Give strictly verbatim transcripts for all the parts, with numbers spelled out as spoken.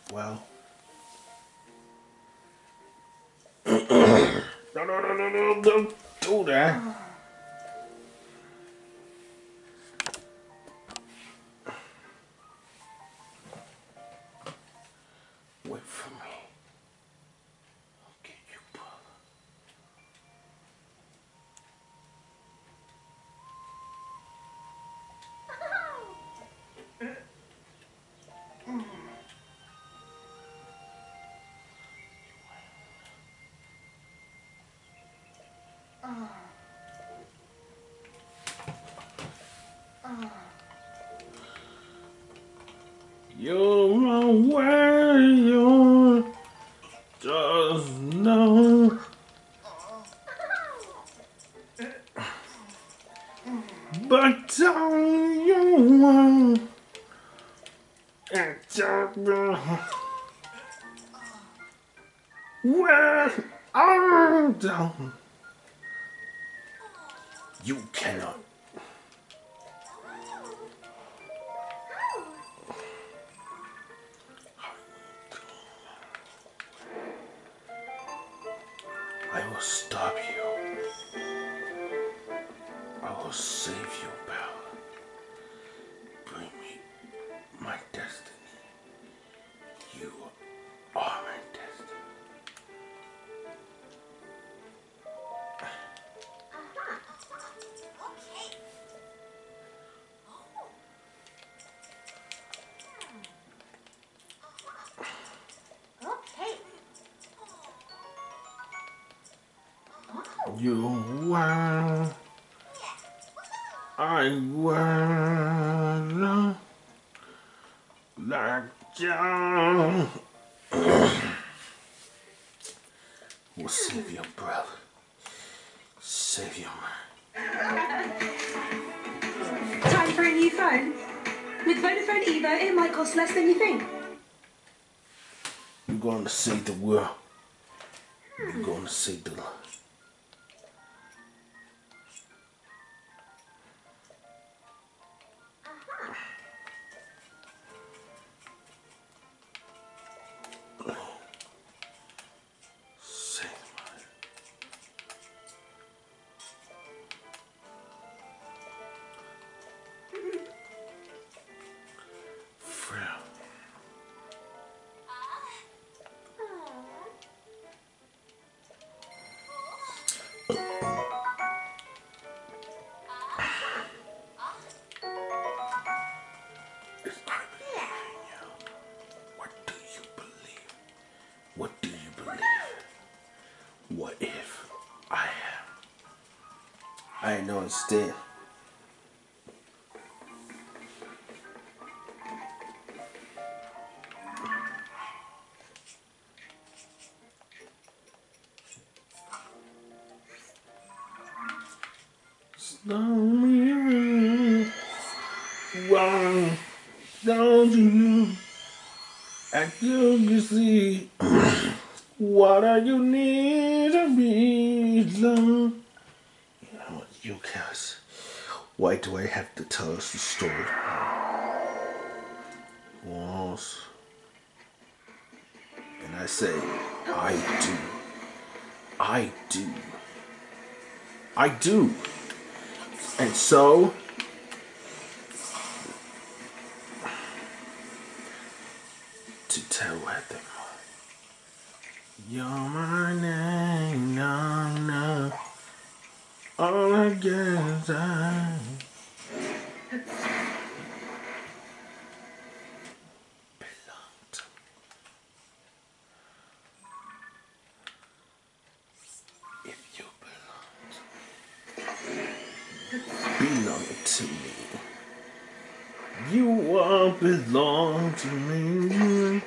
Well. no, no, no, no, no, don't do that. Wait for me. I'll get you, brother. You're away, you just know. But don't you want it where I'm down? You cannot. I will stop you. I will save you, pal. Bring me my destiny. You are my destiny. You are. I will like John. We'll save your brother. Save your man. Time for a new phone. With Vodafone Evo, it might cost less than you think. You're going to save the world. You're going to save the life. What do you believe? What if I am? I know instead. Slow me wrong, don't you? And you can see what are you need to be done. You know, you guys, why do I have to tell us the story? Once, and I say, I do, I do, I do, and so. To tell what them you're my name, no, no. All I get is I belong to me. If you belong to me, belong to me. You all belong to me.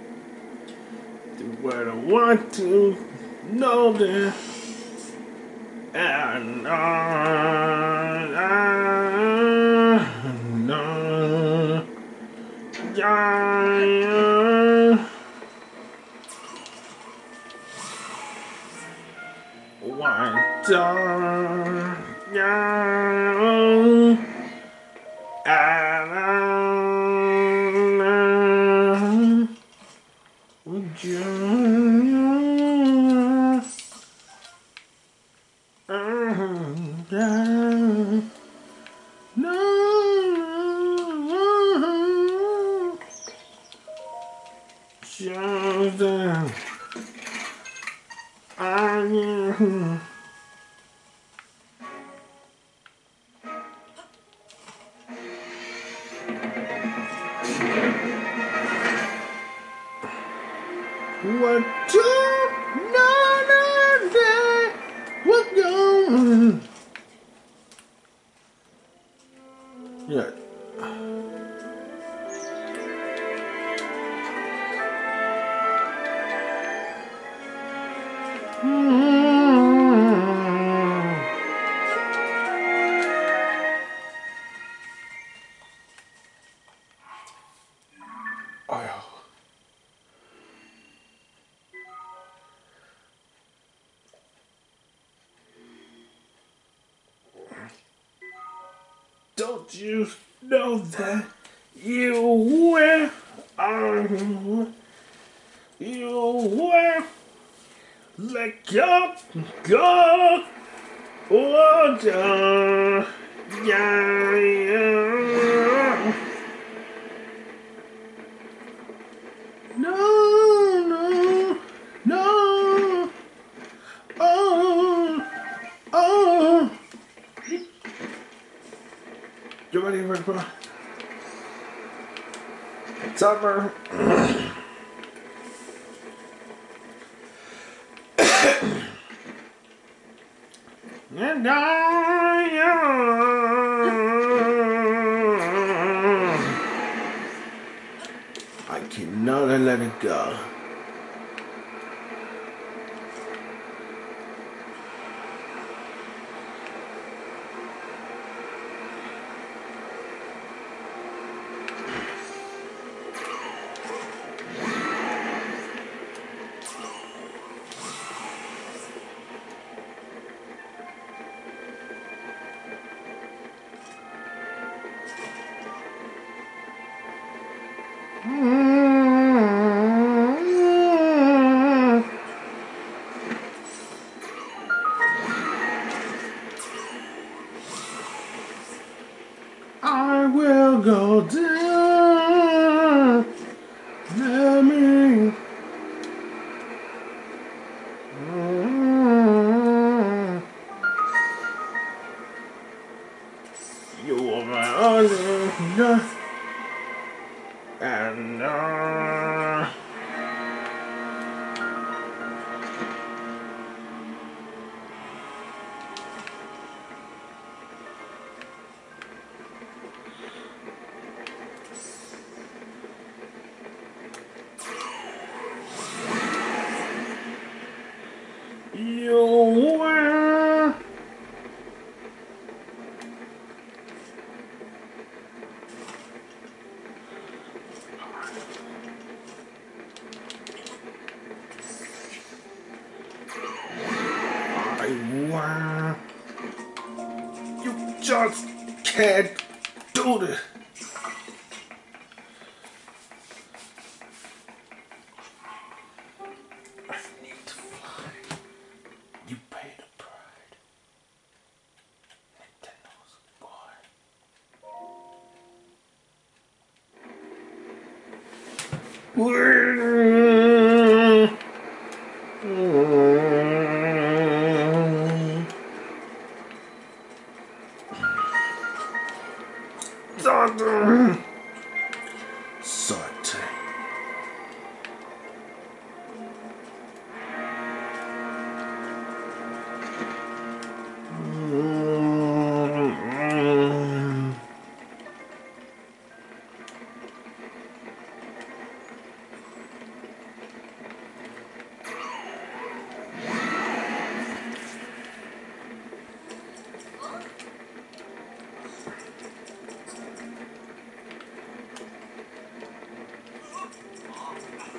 What I want to know that And on, and on, yeah. One door, yeah. And on, would you? Yeah. No, Jordan, I knew. What do none of that was going? Yeah. Mm-hmm. Oh. Don't you know that you will, um, you will let go, go, oh, yeah, yeah, yeah. No, no, no, oh, oh. You ready for the summer? And I, I cannot let it go. I will go down. Let me. You are my only. And uh, you were. I were. You just can't do this. I need to fly. You pay the price. Nintendo's boy. Saute.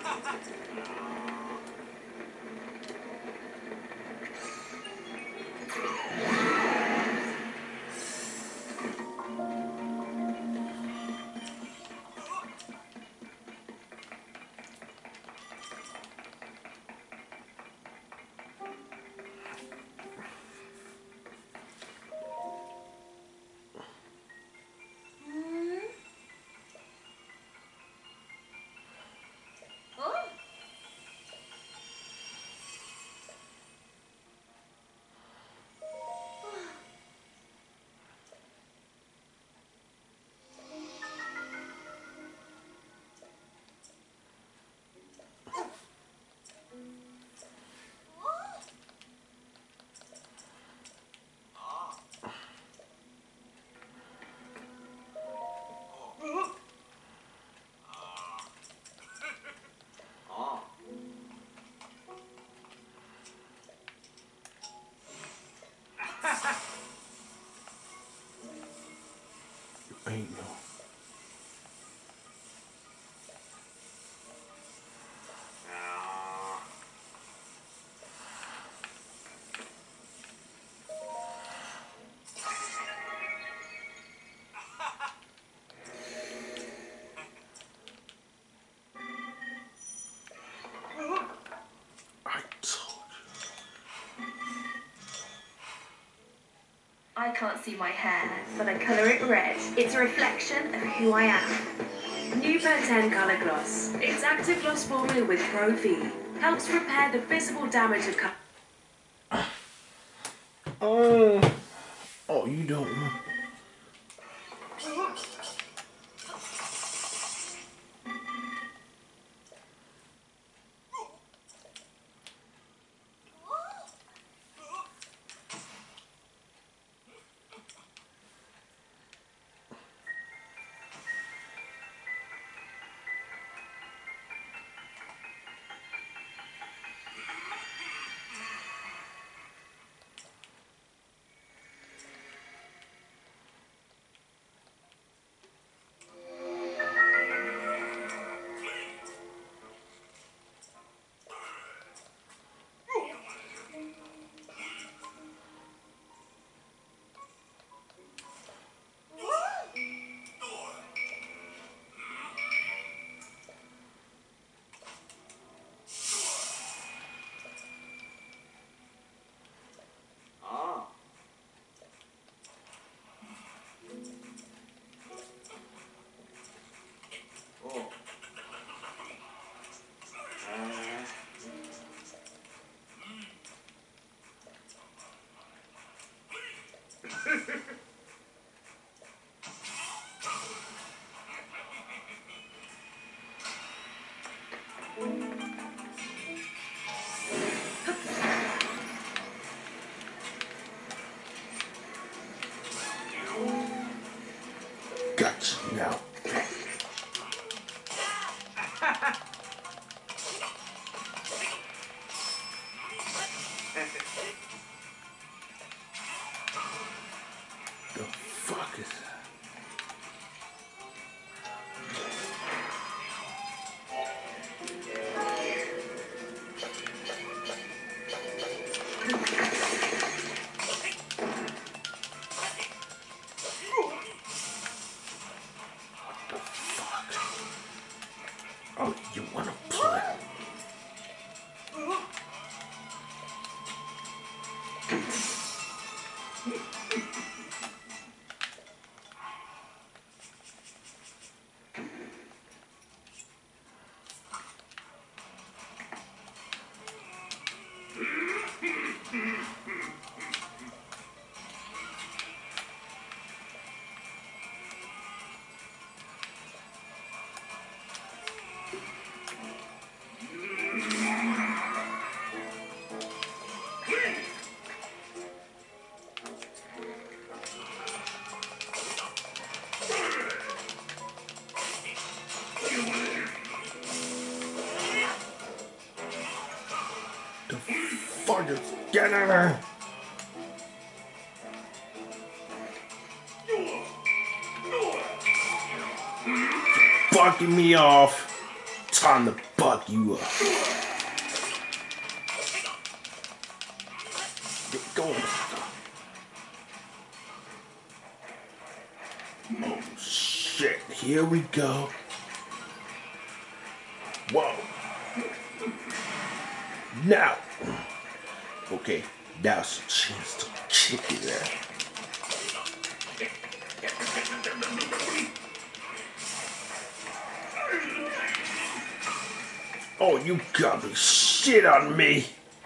Ain't no. I told you. I can't see my hair, but I colour it red. It's a reflection of who I am. New Pantene Colour Gloss. Its active gloss formula with Pro V helps repair the visible damage of colour. Oh, oh, you don't want. Gotcha now. The fuck is that? Oh, you wanna play? The fuck is get in there? Fucking me off. time to buck you up. Get going. Oh shit, here we go. Whoa. Now. Okay, now's a chance to kick it out. Oh, you got me shit on me.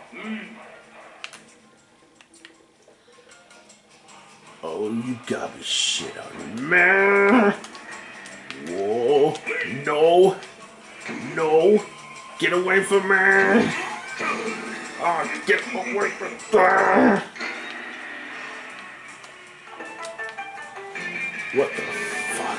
Oh, you got me shit on me, man. Whoa, no, no, get away from me. Oh, get away from me. What the fuck?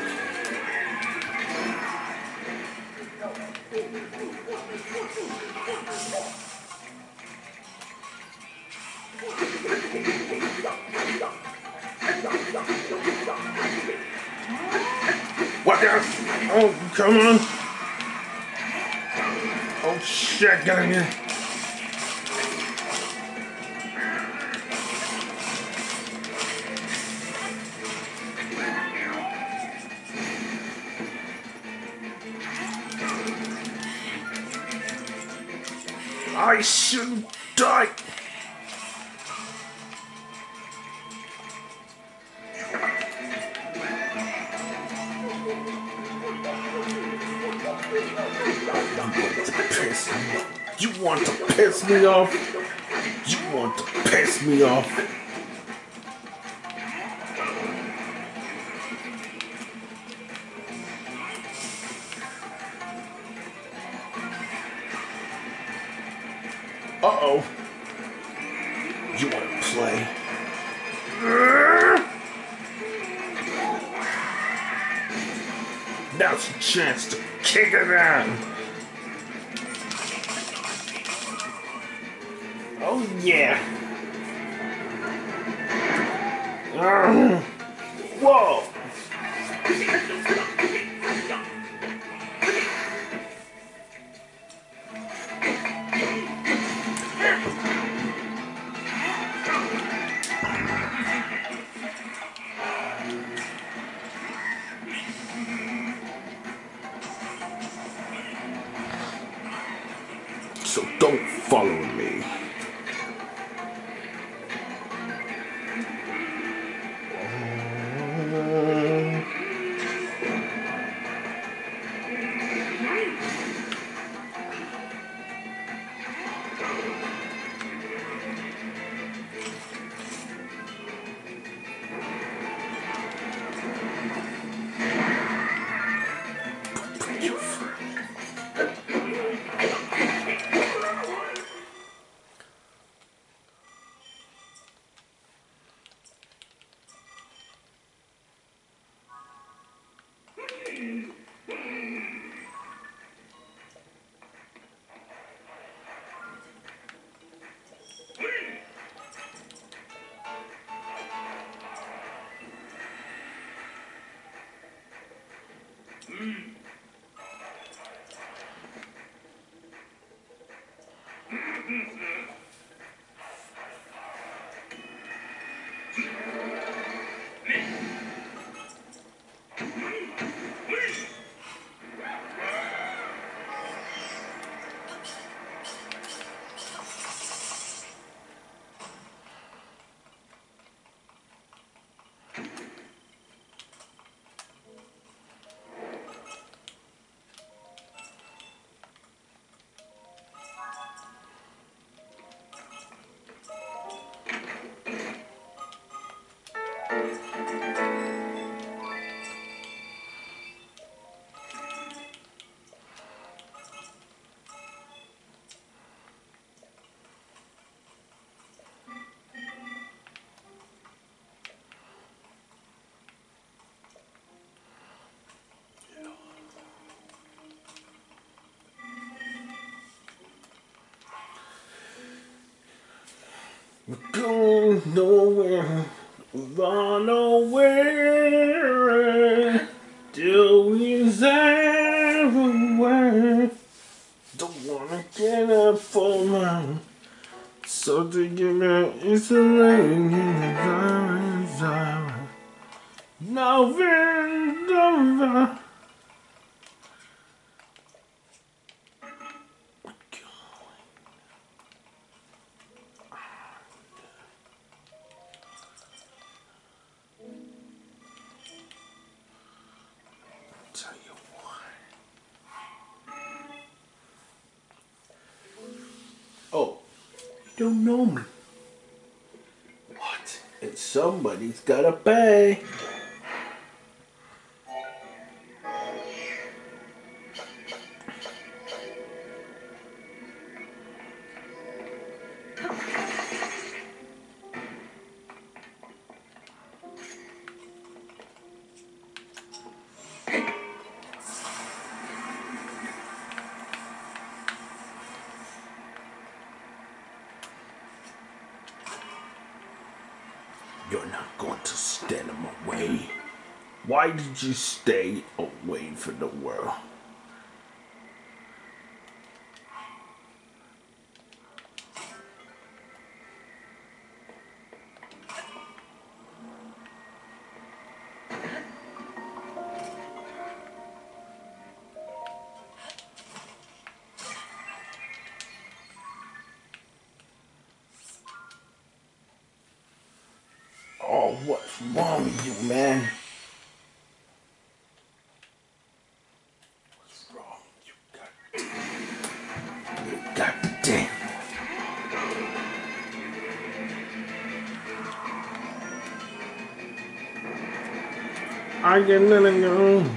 What the? Oh, come on. Oh shit, get in here. I shouldn't die. You want to piss me off? You want to piss me off? Uh-oh. You want to play? Now's your chance to kick it out. Oh yeah. Uh, whoa. So don't follow me. We're going nowhere, run nowhere, till we everywhere. Don't wanna get up for mine. So to give me it's a ring in the diamond. Now very over. Tell you what. Oh, you don't know me. What? And somebody's gotta pay. You're not going to stand in my way. Why did you stay away from the world? Oh, what's wrong with you, man? What's wrong? You got... You got damn. I get nothing go.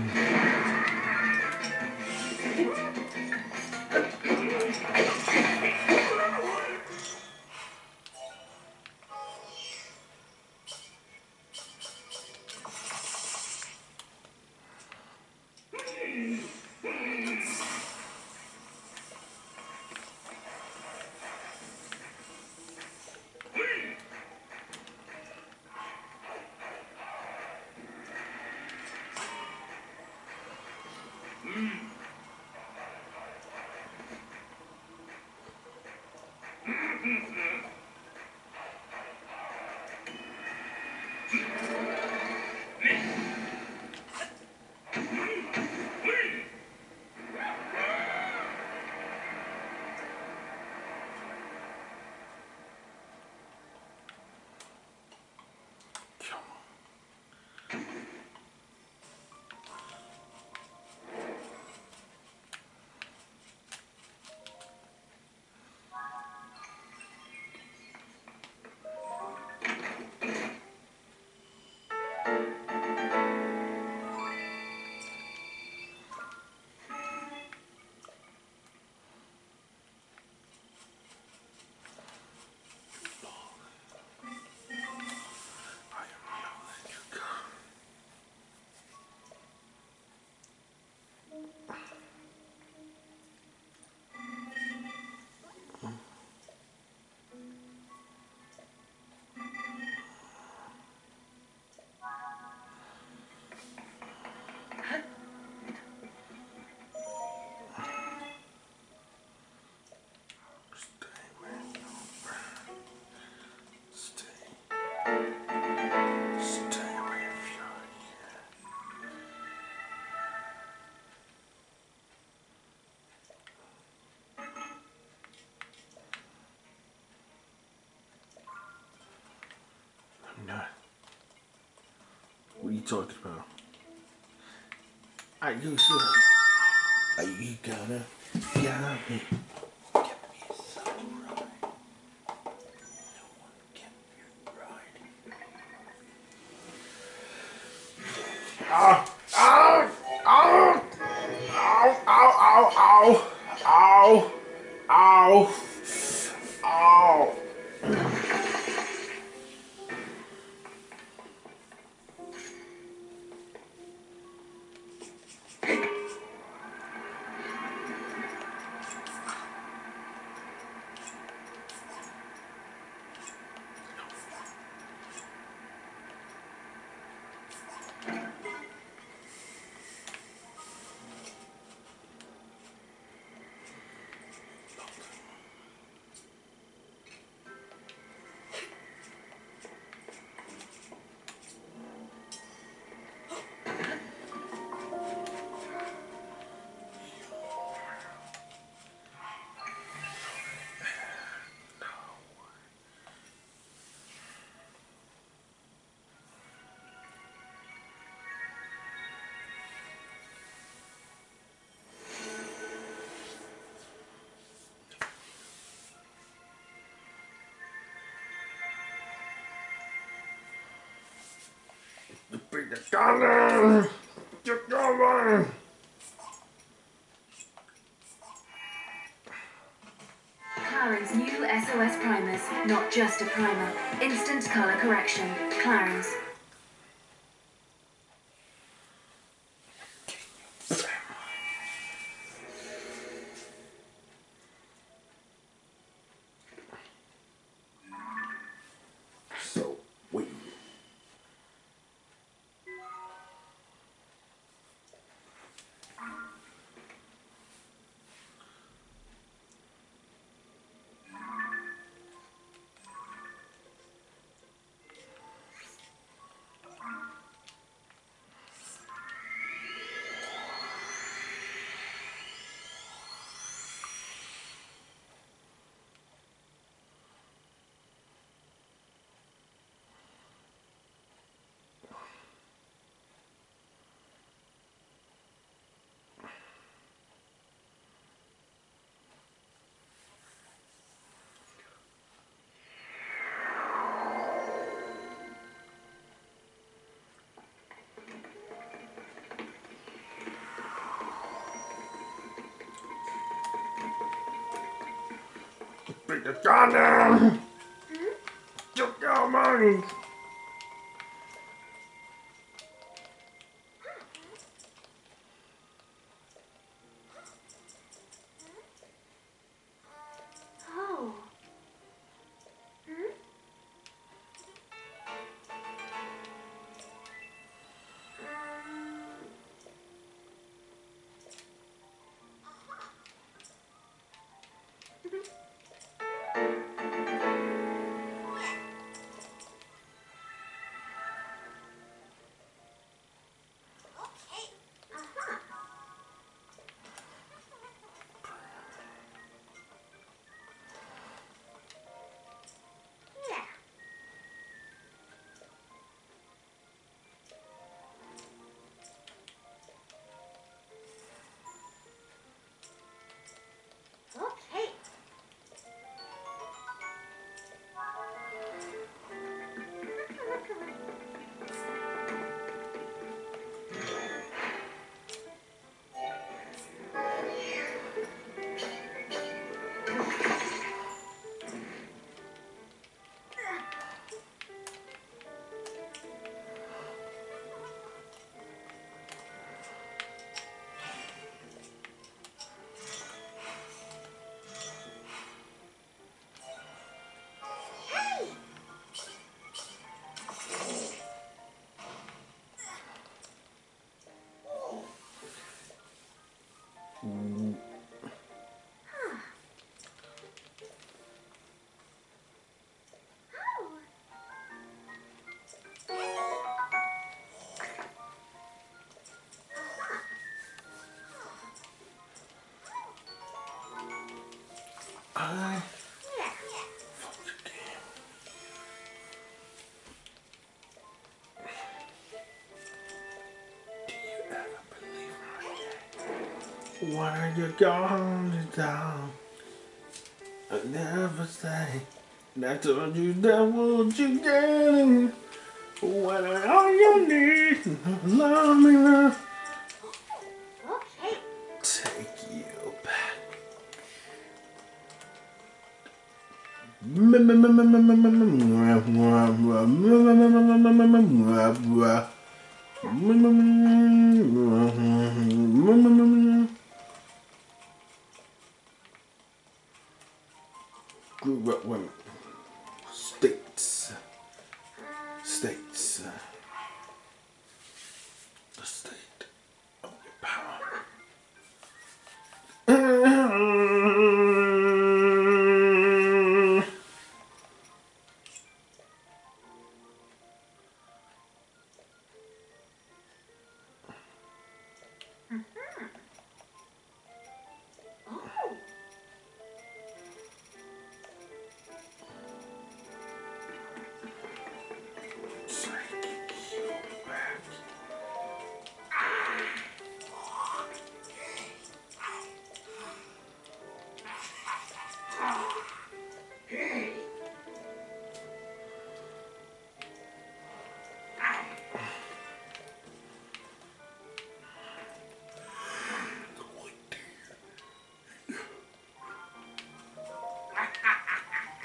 What are you talking about? Are you sure? Are you gonna get me? Get me some ride. No one can be right. Ah! Ow! Ow! Ow! Ow! Ow! Ow! Ow! Ow! Ow! Bring the gun down. Get going. Clarins new S O S primers, not just a primer. Instant colour correction. Clarins. So weird. Bring the gun down. Get going. Oh. Hmm? I What are you gonna do? I never say. And I told you that what you getting. What are all you need? Love me now. Okay. Take you back. Grew up women. States. States. The state of your power.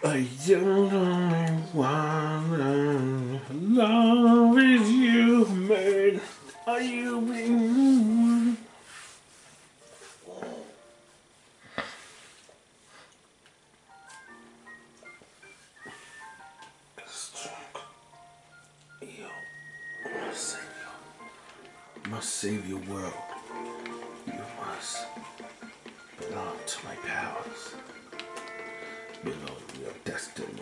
I don't only wanna love is you, man. Are you being? You must save your, must save your world. You must belong to my powers. Belong to your destiny.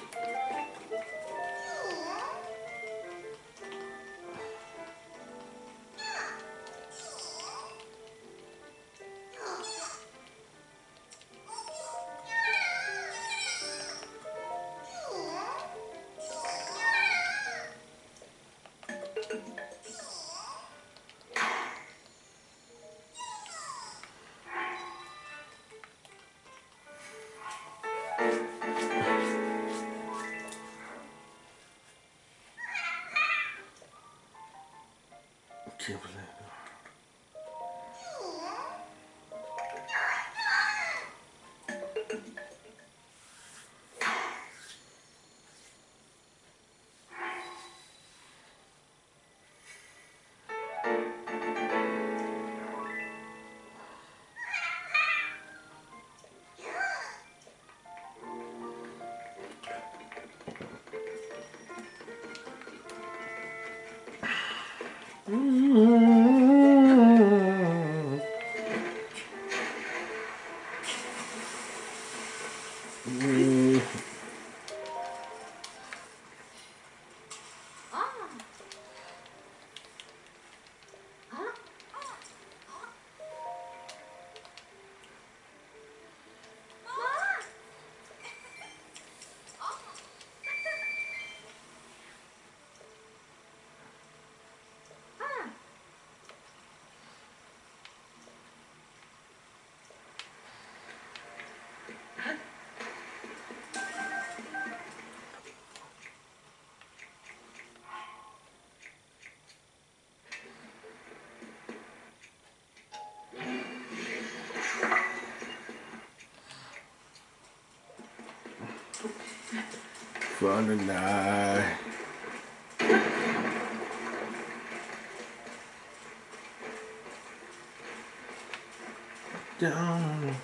Can't believe it. For the night. Down.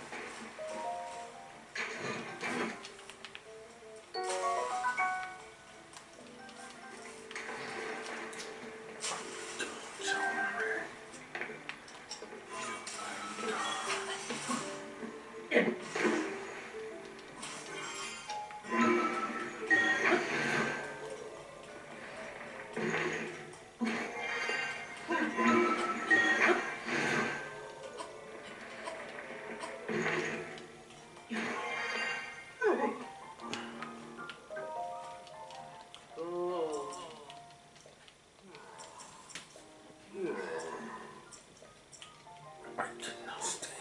I cannot stand.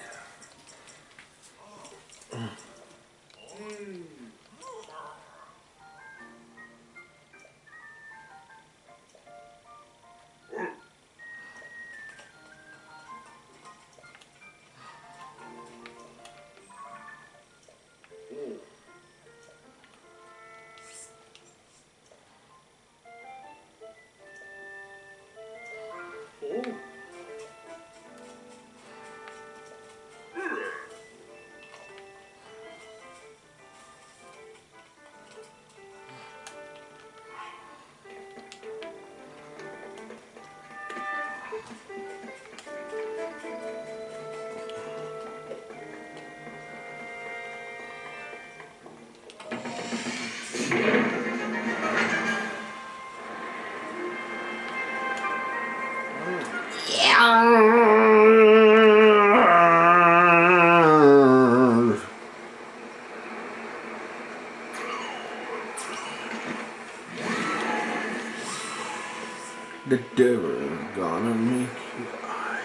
The devil is gonna make you eye.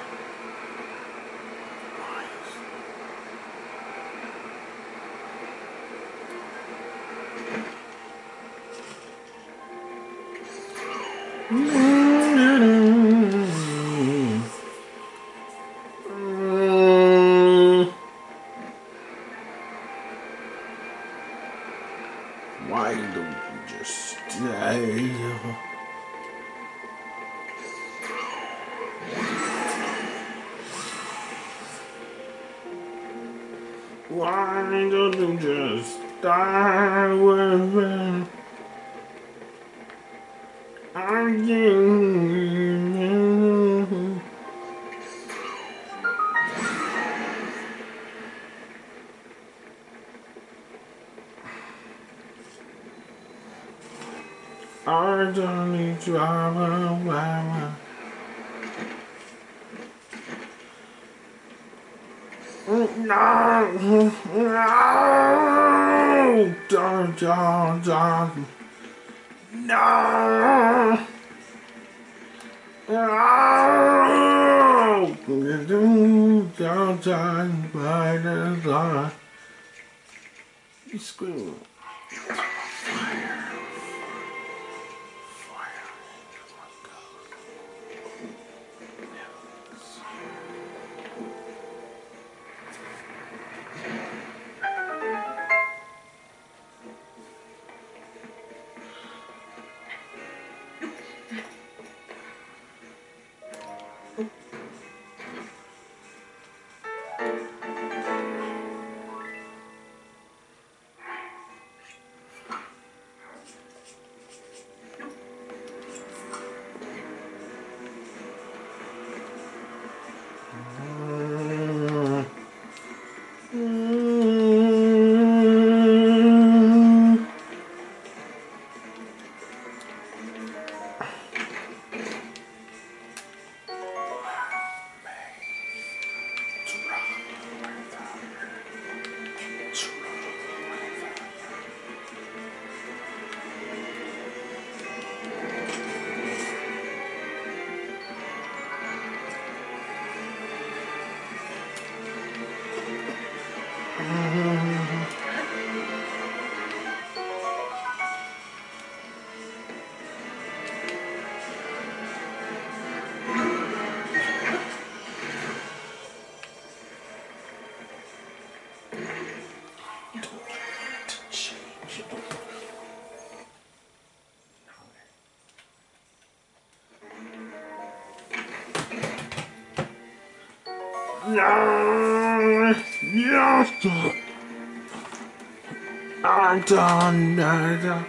Why don't you just stay? Why don't you just stay with me? I can't. I don't need drama. No, no, don't, don't, don't, no, no, don't, don't, by the side. You screaming. No, yes, I don't know.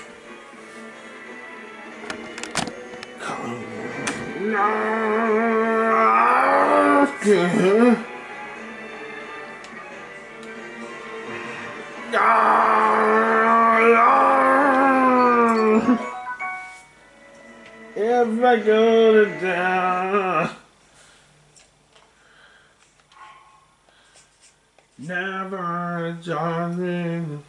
No, no. If I go to town, never join me.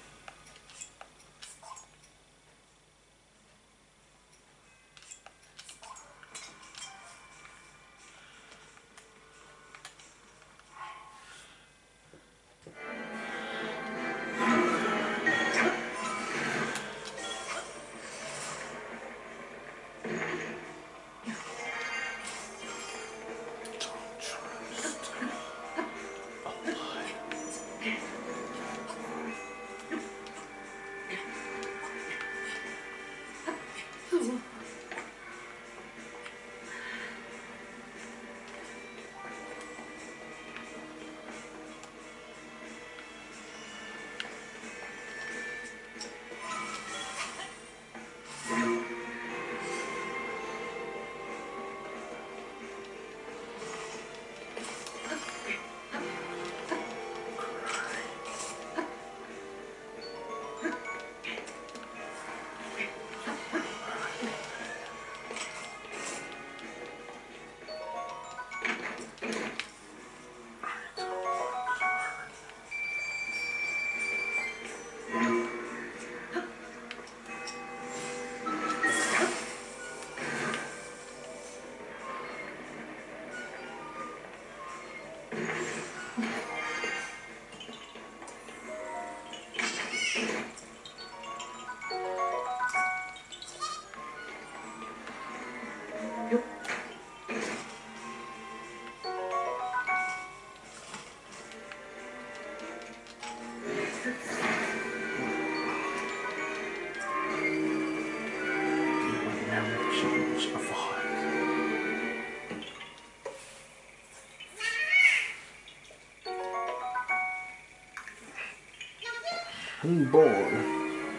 I'm born.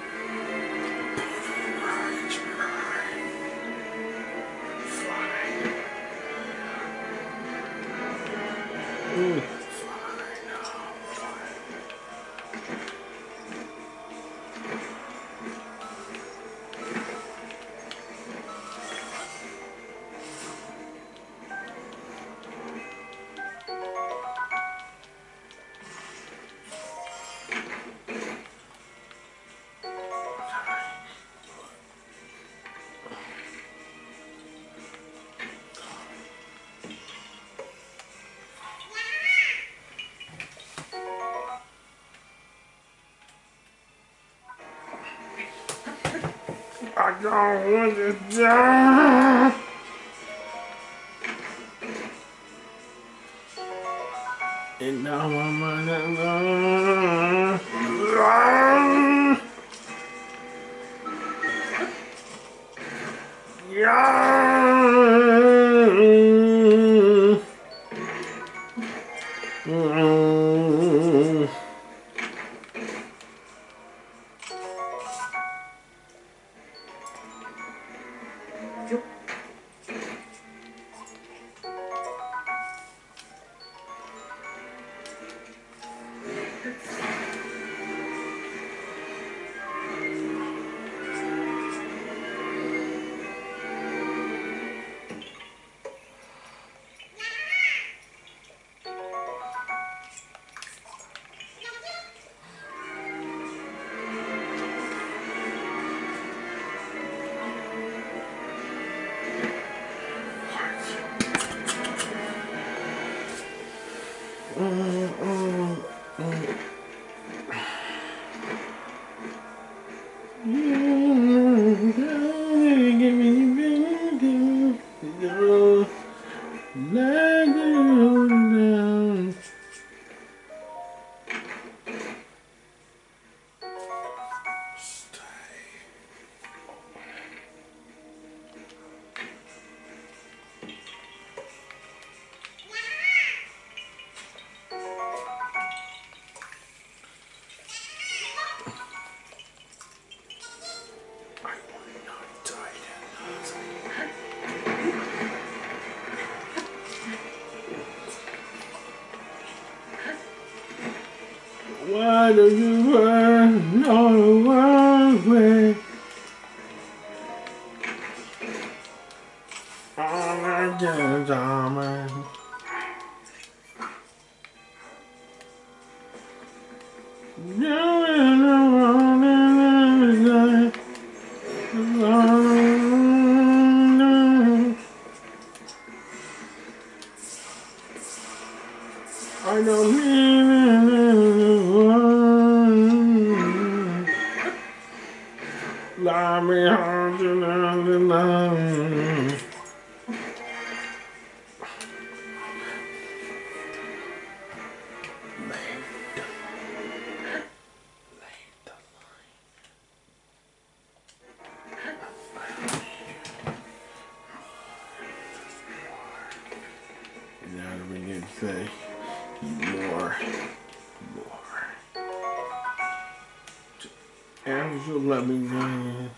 Mm. I don't want to die. And now I'm running. Yeah. Mm. Mm, mm, mm. Why do you run all the wrong way? All I get is diamond. I don't need anyone. Lie me hard to love. Now we need to say more, more. And you'll let me know.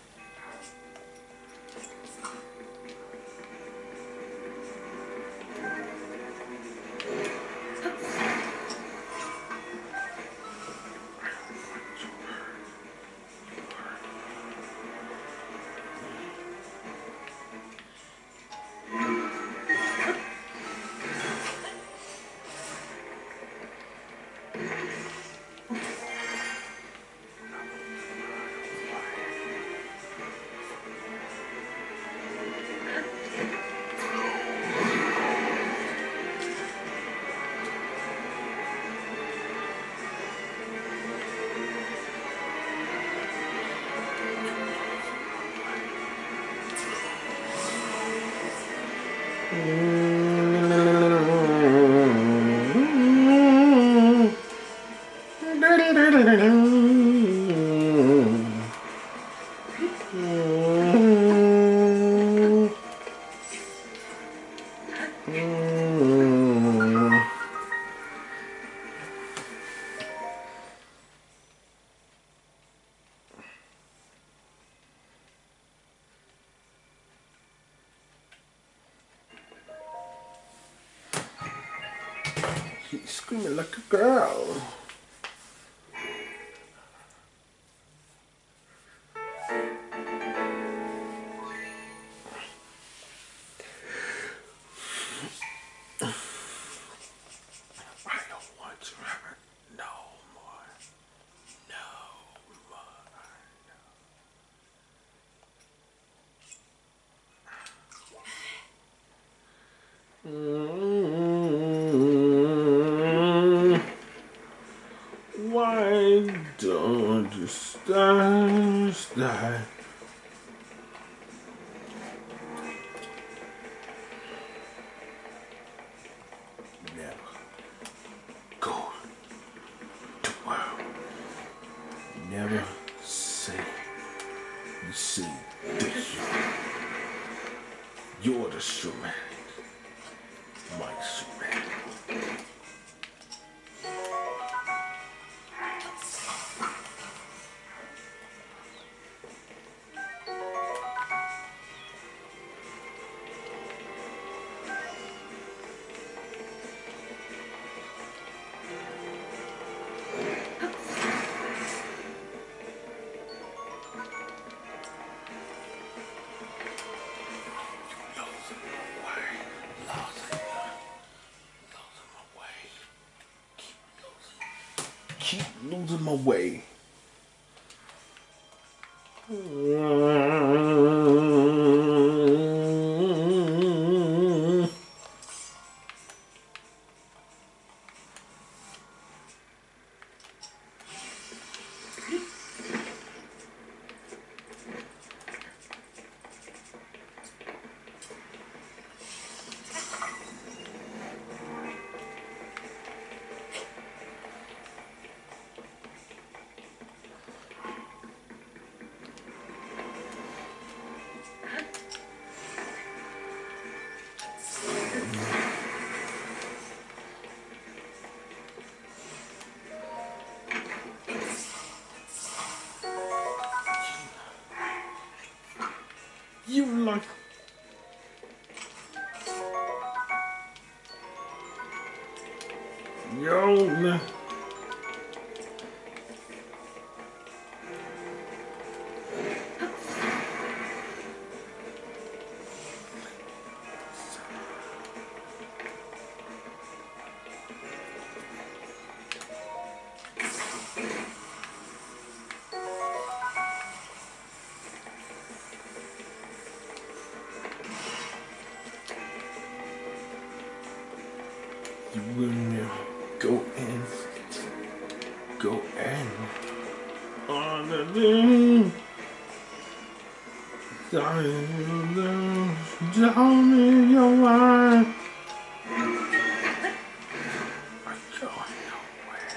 screaming like a girl. I don't want to have it no more. No more. Mm-hmm. Why don't you stay, stay? Never go to work. Never say you see this. You're the showman. My showman. Keep losing my way. You like yo. You will go in, go in on the day, down, down in your life. I'm going nowhere.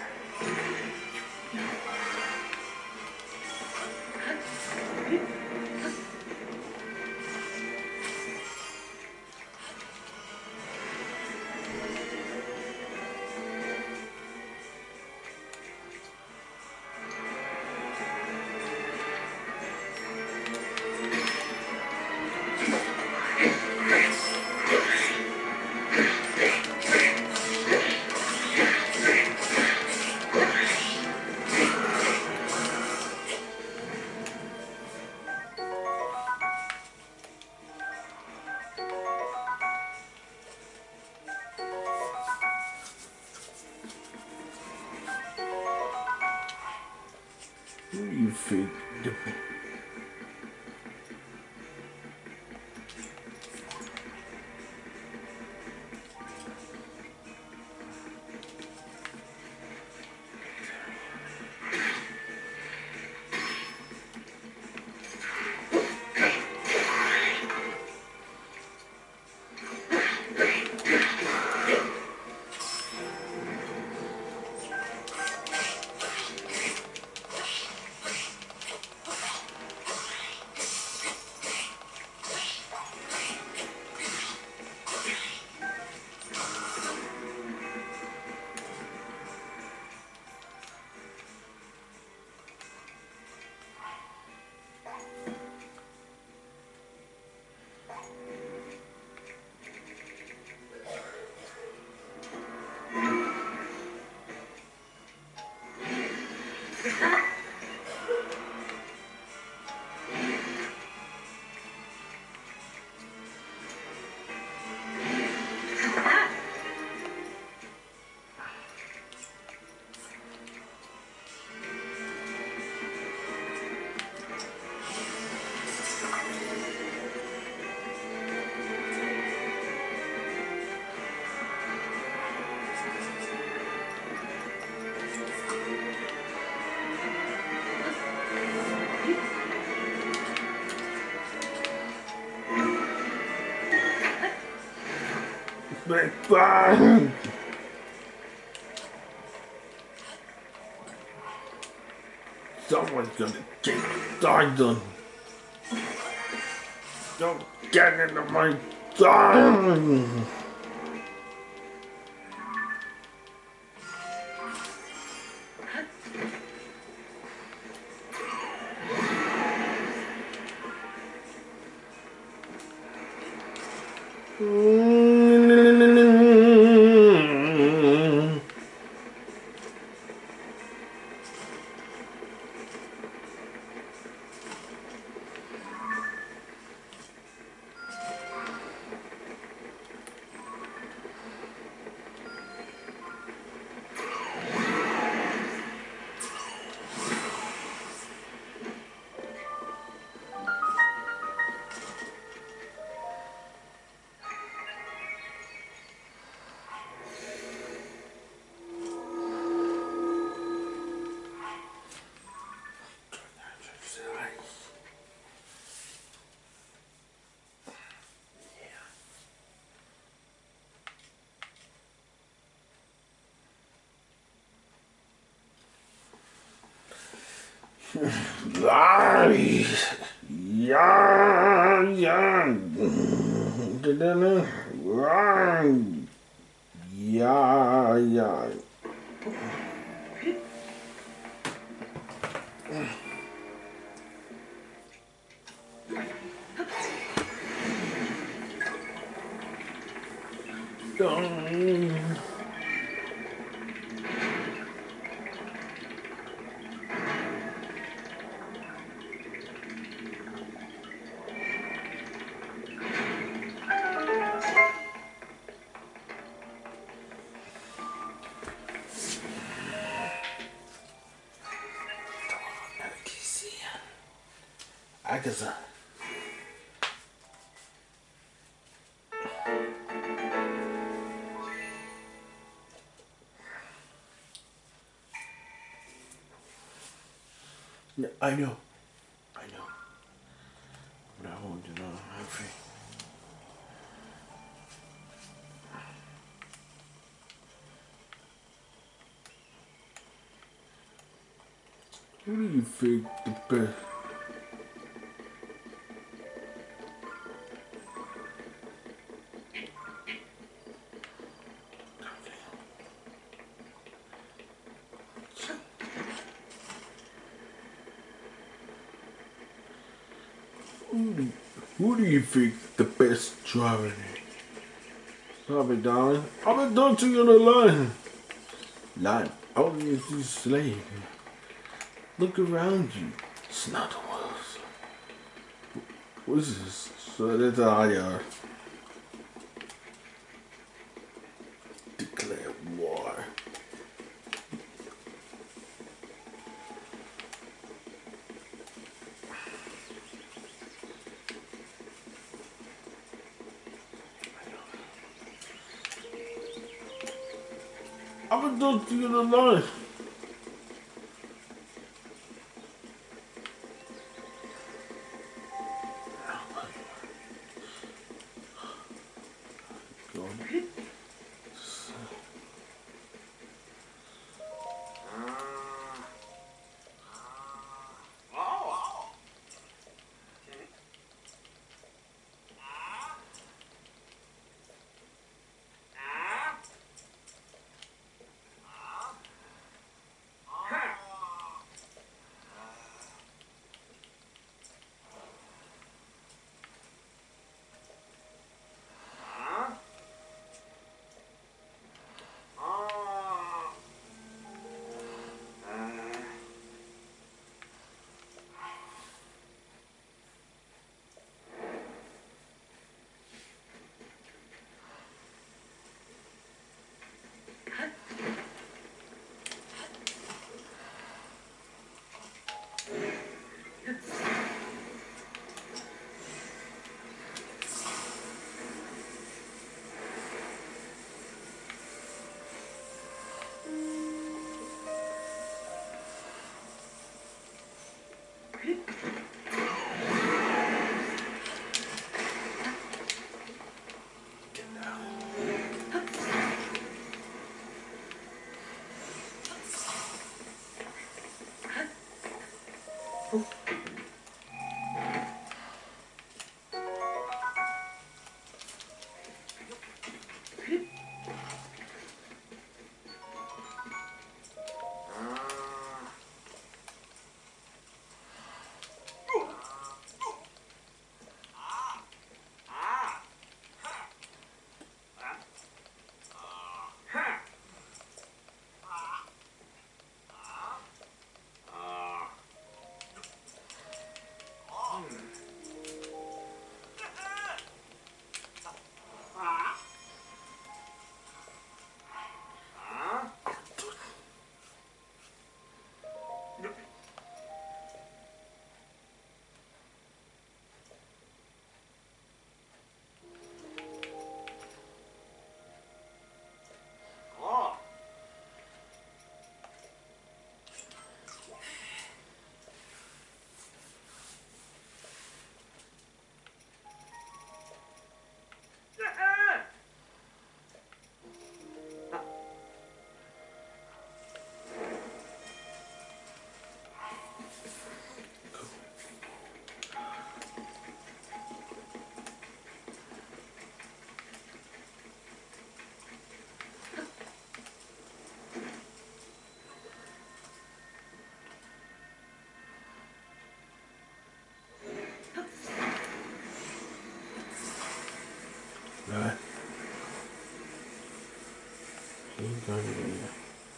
Who you fake different? Big bang! Someone's gonna get died on. Don't get into my gun! Lies. Yeah, yeah. Right. Yeah, yeah. Don't. Agatha. Yeah, I know. I know. But I want to know I'm free. Who do you think the best? Who do, who do you think the best driver is? Sorry, darling. I'm a doctor on the line. Line. Oh, this is slave. Look around you. It's not the worst. What is this? So that's how I uh, declare war. I'm a doctor on the line. Right. He's going to be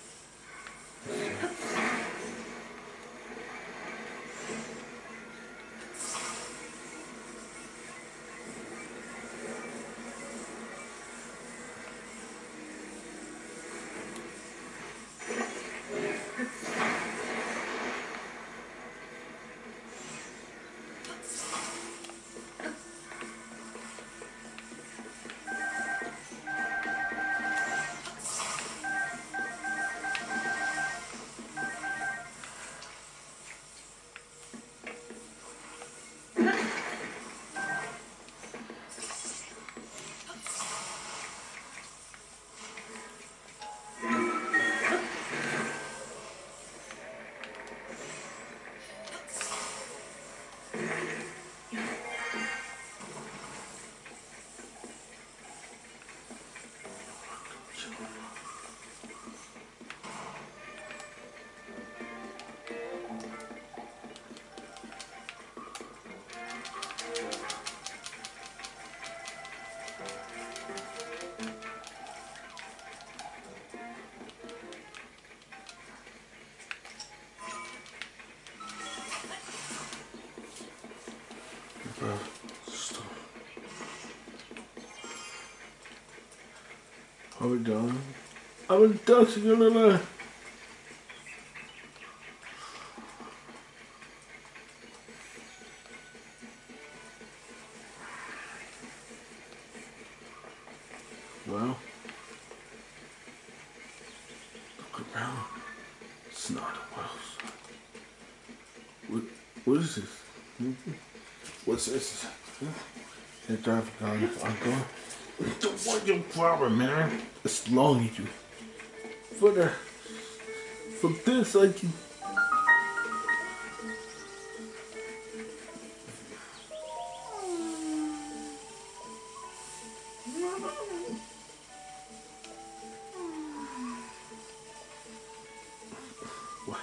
Are we done? Are we done together? Well, look around. It's not a mouse. What, what is this? What's this? They're driving down. I'm going. What's your problem, man? As long as you for the for this, I can. What?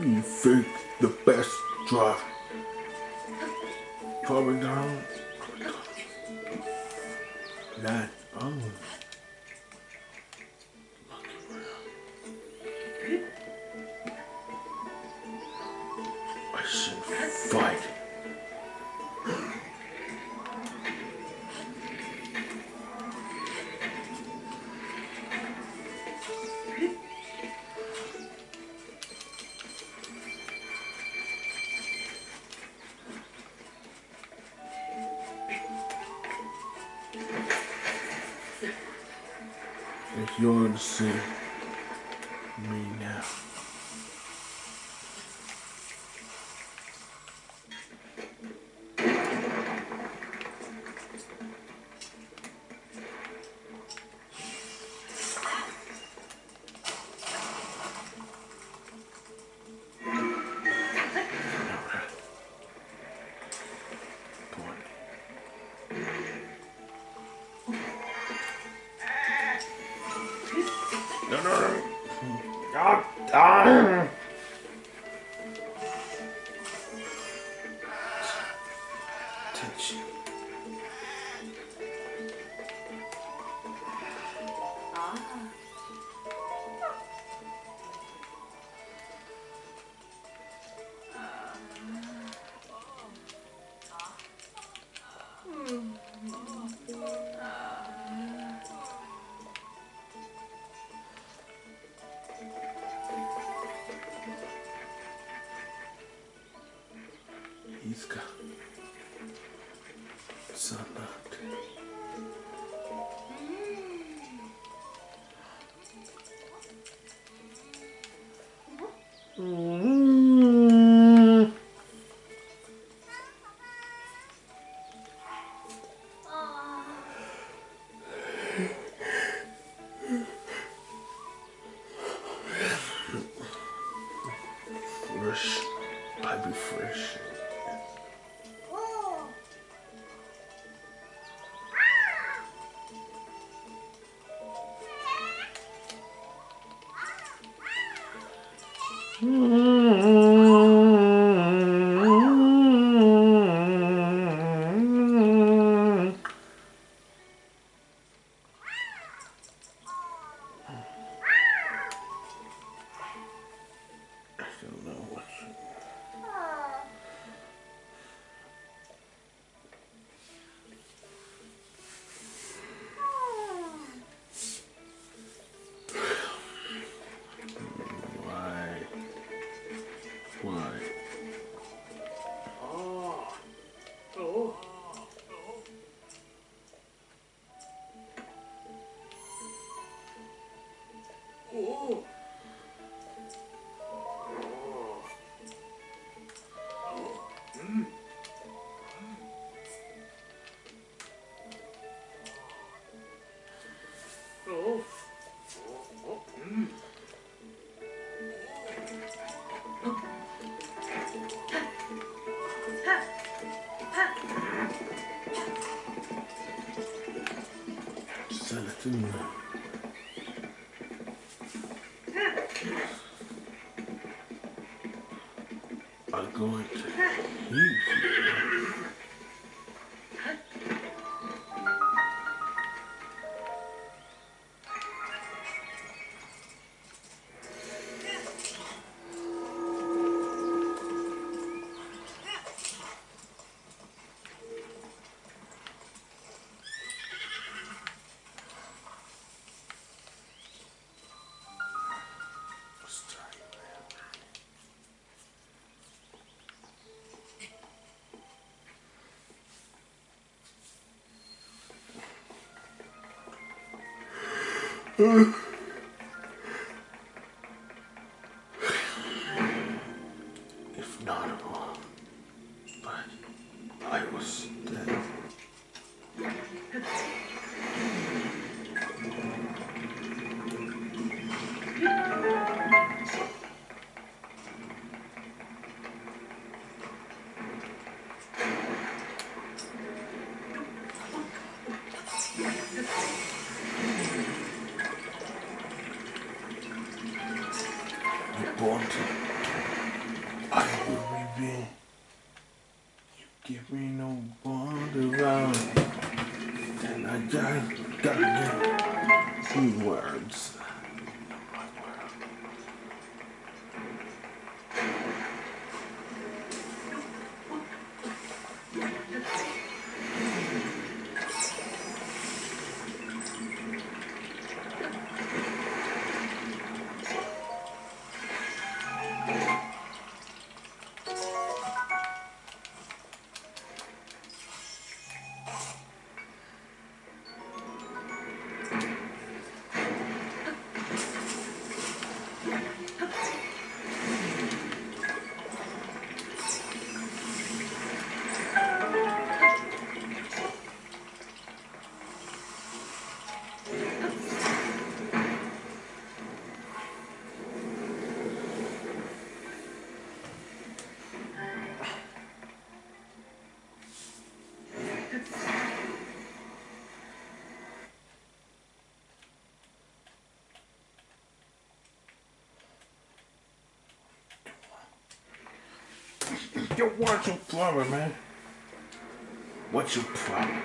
you think the best drive? Falling down. That. Oh. I should fight. If you want to see me now. No, no, no. Ah, ah. Touch. He's got sunlight. Mm. Fresh, I be fresh. Why? Oh. Oh. Oh. Mm. Oh. Oh. Mm. Something. I'm going to eat you. If not a bomb, but I was dead. You born to Give me no wonder around. And I just gotta get few words. Yo, what's your problem, man? What's your problem?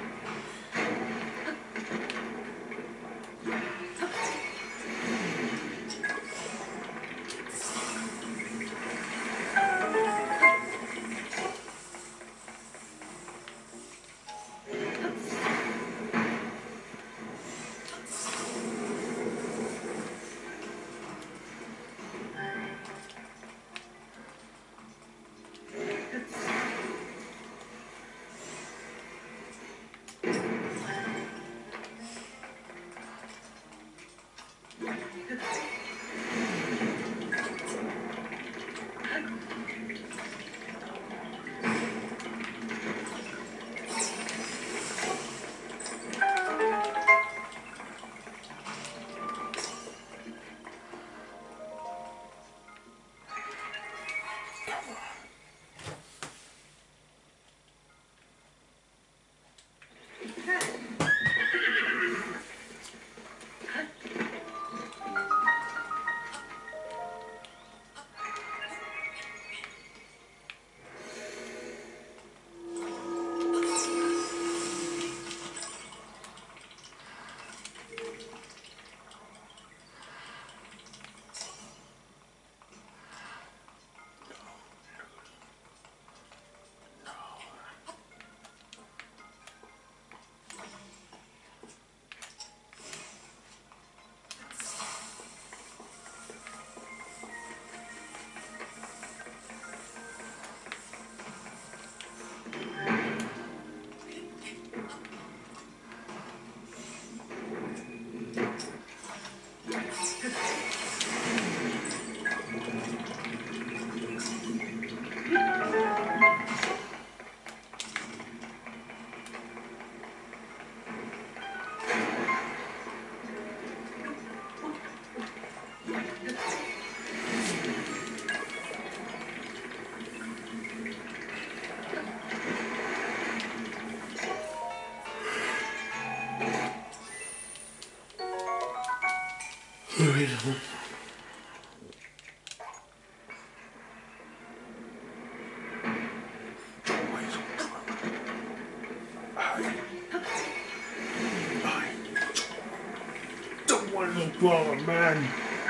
What is your problem, man?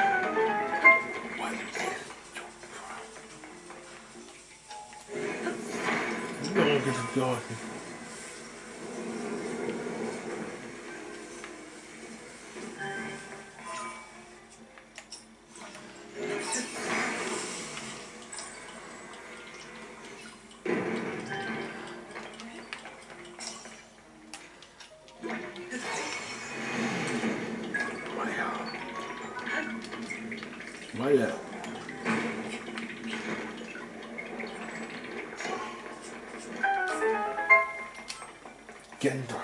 What is your problem? You don't get to talking. Vaya. Gendo.